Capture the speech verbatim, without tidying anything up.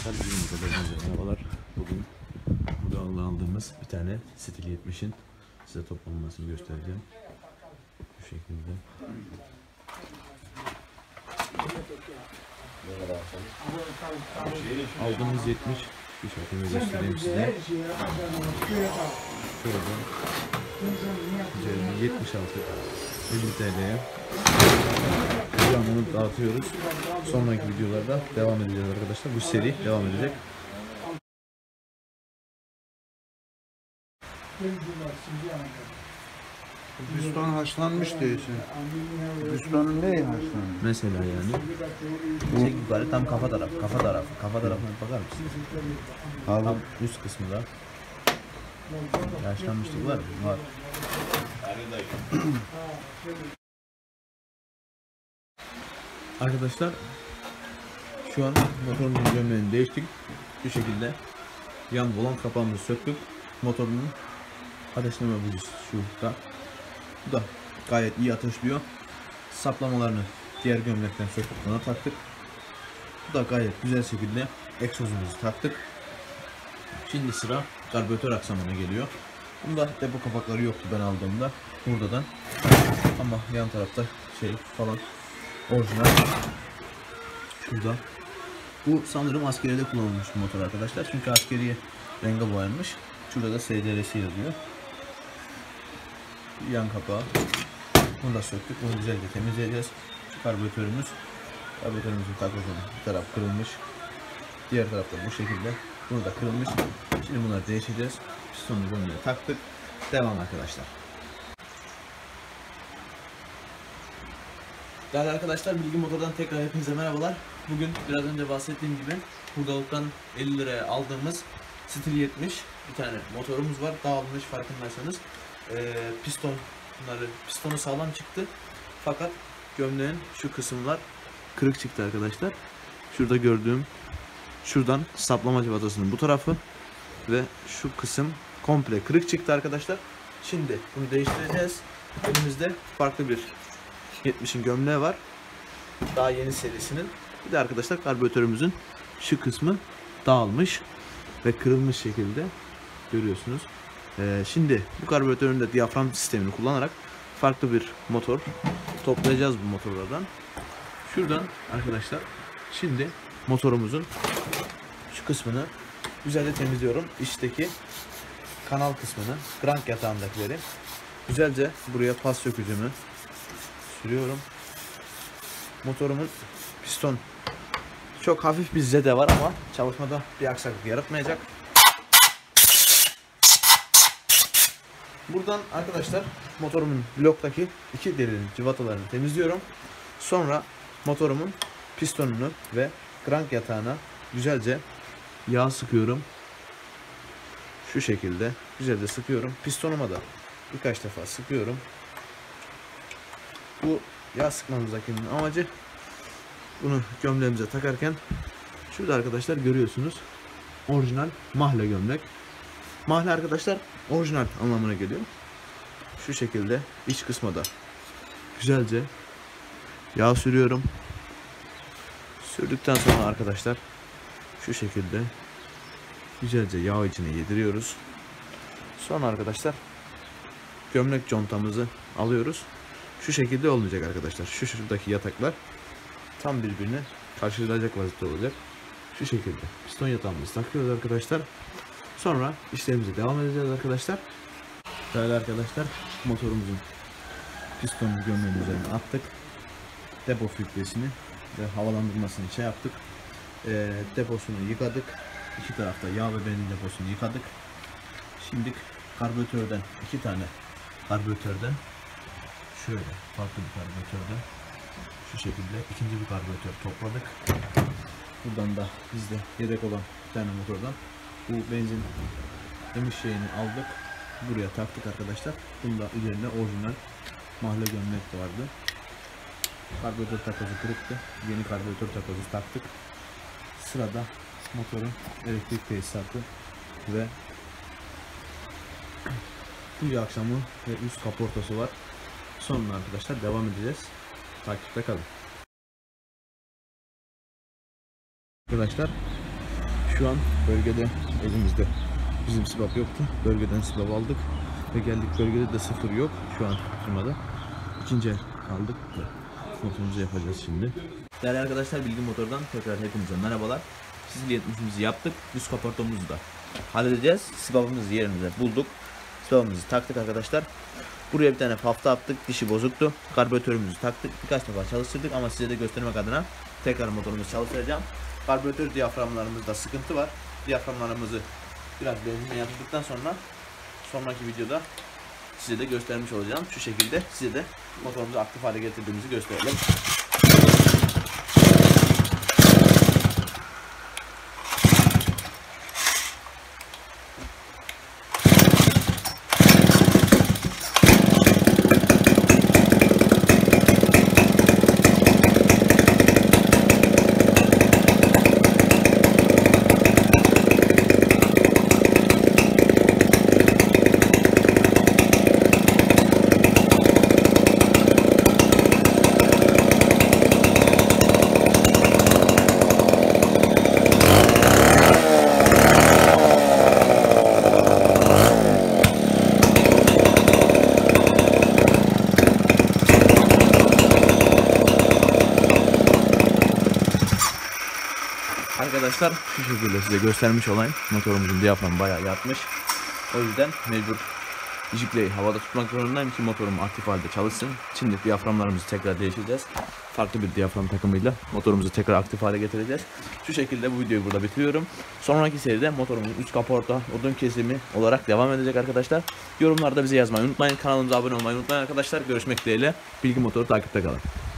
arkadaşlar, bizim kadar merhabalar. Bugün burada aldığımız bir tane Stil yetmişin size toplanmasını göstereceğim. Bu şekilde. Aldığımız yetmiş bir şekilde göstereyim size. Şöyle yetmiş altı elli TL'ye bunu dağıtıyoruz. Sonraki videolarda devam edeceğiz arkadaşlar. Bu seri devam edecek. Piston haşlanmış diyorsun. Pistonun neyi haşlanmış? Mesela yani. Çek yukarı tam kafa tarafı, kafa tarafı, kafa tarafına bakar mısın? Tam üst kısmında. Yaşlanmışlık var mı? Var. Arkadaşlar, şu an motorumuzun gömleğini değiştik. Bu şekilde yan volan kapağımızı söktük. Motorunun ateşleme bucusu şurada. Bu da gayet iyi ateşliyor. Saplamalarını diğer gömlekten söküp buna taktık. Bu da gayet güzel şekilde egzozumuzu taktık. Şimdi sıra karbüratör aksamına geliyor. Bunda depo kapakları yoktu ben aldığımda. Buradan. Ama yan tarafta şey falan orijinal. Şurada. Bu sanırım askeriyede kullanılmış bir motor arkadaşlar. Çünkü askeriye renge boyanmış. Şurada da S D R'si yazıyor. Yan kapağı. Bunu da söktük. Bunu güzelce temizleyeceğiz. Şu karbüratörümüz. Karbüratörümüzün takozunun bir taraf kırılmış. Diğer tarafta bu şekilde. Bunu da kırılmış. Şimdi bunları değişeceğiz. Pistonunu gömleğe taktık. Devam arkadaşlar. Değerli arkadaşlar, Bilgi Motor'dan tekrar hepinize merhabalar. Bugün biraz önce bahsettiğim gibi Hurdalık'tan elli liraya aldığımız Stil yetmiş bir tane motorumuz var. Dağılmış farkındaysanız. Ee, pistonları, pistonu sağlam çıktı. Fakat gömleğin şu kısımlar kırık çıktı arkadaşlar. Şurada gördüğüm, şuradan saplama cıvatasının bu tarafı ve şu kısım komple kırık çıktı arkadaşlar. Şimdi bunu değiştireceğiz. Elimizde farklı bir yetmişin gömleği var. Daha yeni serisinin. Bir de arkadaşlar karbüratörümüzün şu kısmı dağılmış ve kırılmış şekilde görüyorsunuz. Ee, şimdi bu karbüratörün de diyafram sistemini kullanarak farklı bir motor toplayacağız bu motorlardan. Şuradan arkadaşlar şimdi motorumuzun şu kısmını güzelce temizliyorum. İçteki kanal kısmını, crank yatağındakileri güzelce buraya pas sökücümü sürüyorum. Motorumun piston çok hafif bir zede var ama çalışmada bir aksaklık yaratmayacak. Buradan arkadaşlar motorumun bloktaki iki derinin cıvatalarını temizliyorum. Sonra motorumun pistonunu ve crank yatağına güzelce yağ sıkıyorum. Şu şekilde güzelce sıkıyorum. Pistonuma da birkaç defa sıkıyorum. Bu yağ sıkmamızdaki amacı bunu gömleğimize takarken şurada arkadaşlar görüyorsunuz orijinal mahle gömlek. Mahle arkadaşlar orijinal anlamına geliyor. Şu şekilde iç kısma da güzelce yağ sürüyorum. Sürdükten sonra arkadaşlar şu şekilde güzelce yağ içine yediriyoruz. Sonra arkadaşlar gömlek contamızı alıyoruz. Şu şekilde olmayacak arkadaşlar. Şu şuradaki yataklar tam birbirine karşılayacak vaziyette olacak. Şu şekilde piston yatağımızı takıyoruz arkadaşlar. Sonra işlerimize devam edeceğiz arkadaşlar. Değerli arkadaşlar, motorumuzun pistonunu gömleğin üzerine attık. Depo filtresini ve havalandırmasını şey yaptık. E, deposunu yıkadık. İki tarafta yağ ve benzin deposunu yıkadık. Şimdi karbüratörden iki tane karbüratörden şöyle farklı bir karbüratörden şu şekilde ikinci bir karbüratör topladık. Buradan da bizde yedek olan bir tane motordan bu benzin emiş şeyini aldık. Buraya taktık arkadaşlar. Bunda üzerinde orijinal mahle gömlek vardı. Karbüratör takozu kırıktı. Yeni karbüratör takozu taktık. Sırada motorun elektrik tesisatı ve full aksamı ve üst kaportası var. Sonra arkadaşlar devam edeceğiz. Takipte kalın. Arkadaşlar Şu an bölgede elimizde bizim sibap yoktu. Bölgeden sibap aldık ve geldik, bölgede de sıfır yok şu an firmada. İkinci el aldık ve motorumuzu yapacağız şimdi. Değerli arkadaşlar, Bilgi Motor'dan tekrar hepinize merhabalar. Sicil yetmişimizi yaptık. Üst kaportamızı da halledeceğiz. Sibapımızı yerimize bulduk. Sibapımızı taktık arkadaşlar. Buraya bir tane pafta attık. Dişi bozuktu. Karbüratörümüzü taktık. Birkaç defa çalıştırdık ama size de göstermek adına tekrar motorumuzu çalıştıracağım. Karbüratör diyaframlarımızda sıkıntı var. Diyaframlarımızı biraz benzinle yatırdıktan sonra sonraki videoda size de göstermiş olacağım. Şu şekilde size de motorumuzu aktif hale getirdiğimizi gösterelim. Arkadaşlar şu şekilde size göstermiş olayım. Motorumuzun diyaframı bayağı yatmış. O yüzden mecbur jikleyi havada tutmak zorundayım ki motorum aktif halde çalışsın. Şimdi diyaframlarımızı tekrar değiştireceğiz. Farklı bir diyafram takımıyla motorumuzu tekrar aktif hale getireceğiz. Şu şekilde bu videoyu burada bitiriyorum. Sonraki seride motorumuzun üst kaporta, odun kesimi olarak devam edecek arkadaşlar. Yorumlarda bize yazmayı unutmayın. Kanalımıza abone olmayı unutmayın arkadaşlar. Görüşmek dileğiyle. Bilgi Motor'u takipte kalın.